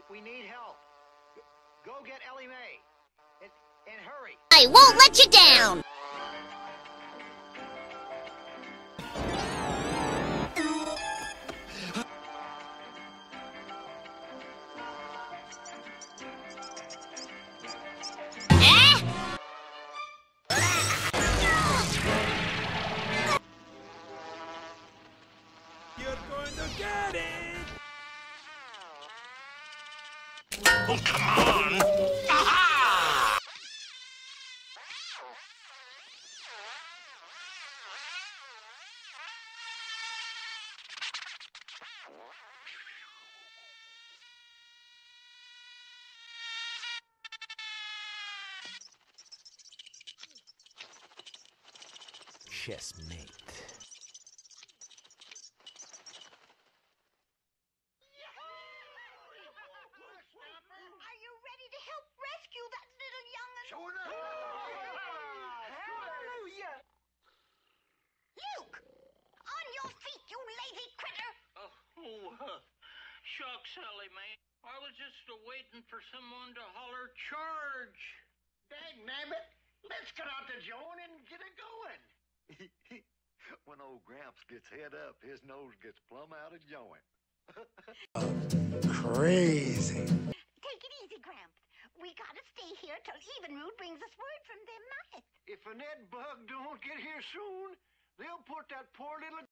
We need help. Go get Ellie Mae. And hurry. I won't let you down! Oh, come on! Aha! Chessmate. Shucks, Ellie, man. I was just waiting for someone to holler charge. Dang nabbit. Let's get out the joint and get it going. When old Gramps gets head up, his nose gets plumb out of joint. Crazy. Take it easy, Gramps. We gotta stay here till Evenrude brings us word from them night. If a net bug don't get here soon, they'll put that poor little